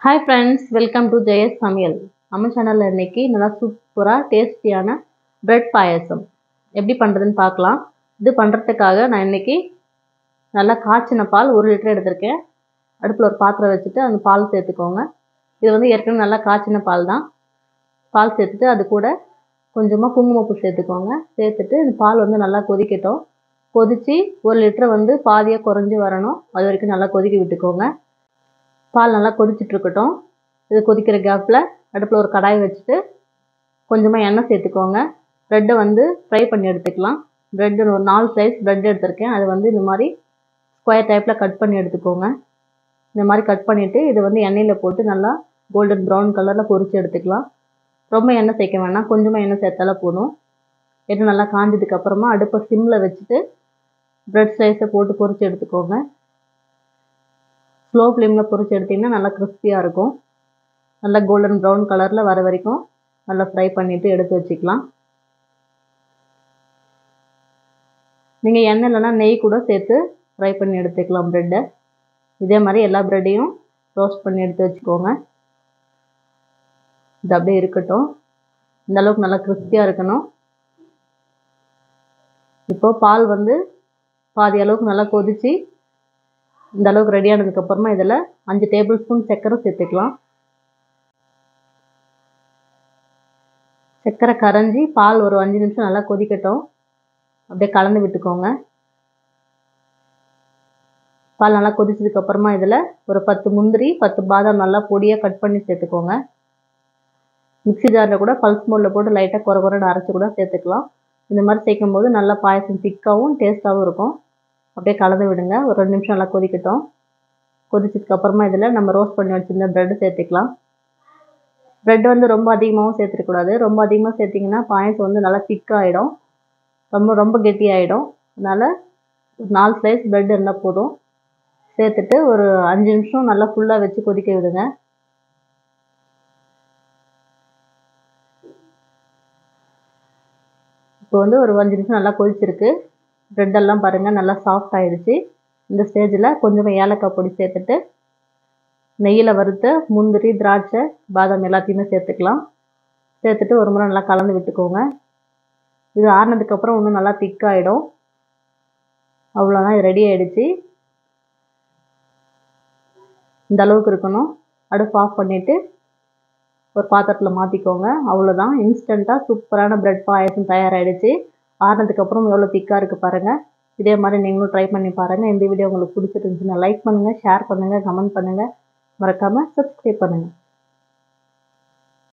Hi friends, welcome to Jeya's சமையல். நம்ம சேனலில் இன்றைக்கி நல்லா சூப்பராக டேஸ்டியான பிரெட் பாயசம் எப்படி பண்ணுறதுன்னு பார்க்கலாம். இது பண்ணுறதுக்காக நான் இன்றைக்கி நல்லா காய்ச்சின பால் 1 லிட்டர் எடுத்திருக்கேன். அடுப்பில் ஒரு பாத்திரம் வச்சுட்டு அந்த பால் சேர்த்துக்கோங்க. இது வந்து ஏற்கனவே நல்லா காய்ச்சின பால் தான். பால் சேர்த்துட்டு அது கூட கொஞ்சமாக குங்குமப்பூ சேர்த்துக்கோங்க. சேர்த்துட்டு இந்த பால் வந்து நல்லா கொதிக்கட்டும். கொதித்து 1 லிட்டர் வந்து பாதியாக குறைஞ்சி வரணும். அது வரைக்கும் நல்லா கொதிக்க விட்டுக்கோங்க. பால் நல்லா கொதிச்சிட்ருக்கட்டும். இது கொதிக்கிற கேப்பில் அடுப்பில் ஒரு கடாய் வச்சுட்டு கொஞ்சமாக எண்ணெய் சேர்த்துக்கோங்க. ப்ரெட்டை வந்து ஃப்ரை பண்ணி எடுத்துக்கலாம். ப்ரெட்டு ஒரு 4 ஸ்லைஸ் ப்ரெட் எடுத்திருக்கேன். அது வந்து இந்த மாதிரி ஸ்கொயர் டைப்பில் கட் பண்ணி எடுத்துக்கோங்க. இந்த மாதிரி கட் பண்ணிவிட்டு இதை வந்து எண்ணெயில் போட்டு நல்லா கோல்டன் ப்ரௌன் கலரில் பொரித்து எடுத்துக்கலாம். ரொம்ப எண்ணெய் சேர்க்க வேணாம், கொஞ்சமாக எண்ணெய் சேர்த்தாலே போதும். எண்ணெய் நல்லா காஞ்சதுக்கப்புறமா அடுப்பை சிம்மில் வச்சுட்டு ப்ரெட் ஸ்லைஸை போட்டு பொரித்து எடுத்துக்கோங்க. ஸ்லோ ஃப்ளேமில் பொரித்து எடுத்திங்கன்னா நல்லா கிறிஸ்பியாக இருக்கும். நல்லா கோல்டன் ப்ரௌன் கலரில் வர வரைக்கும் நல்லா ஃப்ரை பண்ணிவிட்டு எடுத்து வச்சுக்கலாம். நீங்கள் எண்ணெய் இல்லைனா நெய் கூட சேர்த்து ஃப்ரை பண்ணி எடுத்துக்கலாம் ப்ரெட்டை. இதே மாதிரி எல்லா ப்ரெட்டையும் ரோஸ்ட் பண்ணி எடுத்து வச்சுக்கோங்க. இது அப்படியே இருக்கட்டும். இந்த அளவுக்கு நல்லா கிறிஸ்பியாக இருக்கணும். இப்போது பால் வந்து பாதி அளவுக்கு நல்லா கொதித்து இந்த அளவுக்கு ரெடி ஆனதுக்கப்புறமா இதில் 5 டேபிள் ஸ்பூன் சர்க்கரை சேர்த்துக்கலாம். சர்க்கரை கரைஞ்சி பால் ஒரு 5 நிமிஷம் நல்லா கொதிக்கட்டும். அப்படியே கலந்து விட்டுக்கோங்க. பால் நல்லா கொதிச்சதுக்கப்புறமா இதில் ஒரு 10 முந்திரி 10 பாதாம் நல்லா பொடியாக கட் பண்ணி சேர்த்துக்கோங்க. மிக்ஸி ஜாரில் கூட பல்ஸ் மோடில் போட்டு லைட்டாக குறைன்னு அரைச்சி கூட சேர்த்துக்கலாம். இந்த மாதிரி சேர்க்கும் போது நல்லா பாயசம் திக்காகவும் டேஸ்ட்டாகவும் இருக்கும். அப்படியே கலந்து விடுங்க. ஒரு 2 நிமிஷம் நல்லா கொதிக்கட்டும். கொதிச்சதுக்கப்புறமா இதில் நம்ம ரோஸ்ட் பண்ணி வச்சுருந்த ப்ரெட்டு சேர்த்துக்கலாம். ப்ரெட் வந்து ரொம்ப அதிகமாகவும் சேர்த்துக்கூடாது. ரொம்ப அதிகமாக சேர்த்திங்கன்னா பாயசம் வந்து நல்லா திக்காகிடும், ரொம்ப கெட்டியாகிடும். அதனால் 4 ஸ்லைஸ் ப்ரெட் இருந்தால் போதும். சேர்த்துட்டு ஒரு 5 நிமிஷம் நல்லா ஃபுல்லாக வச்சு கொதிக்க விடுங்க. இப்போ வந்து ஒரு 5 நிமிஷம் நல்லா கொதிச்சிருக்கு. ப்ரெட்டெல்லாம் பாருங்கள் நல்லா சாஃப்ட் ஆகிடுச்சு. இந்த ஸ்டேஜில் கொஞ்சமாக ஏலக்காய் பொடி சேர்த்துட்டு நெய்யில் வறுத்த முந்திரி திராட்சை பாதாம் எல்லாத்தையுமே சேர்த்துக்கலாம். சேர்த்துட்டு ஒரு முறை நல்லா கலந்து விட்டுக்கோங்க. இது ஆறினதுக்கப்புறம் இன்னும் நல்லா திக்காகிடும். அவ்வளோதான், இது ரெடி ஆகிடுச்சு. இந்த அளவுக்கு இருக்கணும். அடுப்பு ஆஃப் பண்ணிவிட்டு ஒரு பாத்திரத்தில் மாற்றிக்கோங்க. அவ்வளோதான், இன்ஸ்டண்ட்டாக சூப்பரான ப்ரெட் பாயசம் தயாராகிடுச்சு. ஆறினதுக்கப்புறம் எவ்வளோ திக்காக இருக்குது பாருங்கள். இதே மாதிரி நீங்களும் ட்ரை பண்ணி பாருங்கள். இந்த வீடியோ உங்களுக்கு பிடிச்சிருந்துச்சுன்னா லைக் பண்ணுங்கள், ஷேர் பண்ணுங்கள், கமெண்ட் பண்ணுங்கள். மறக்காமல் சப்ஸ்கிரைப் பண்ணுங்கள்.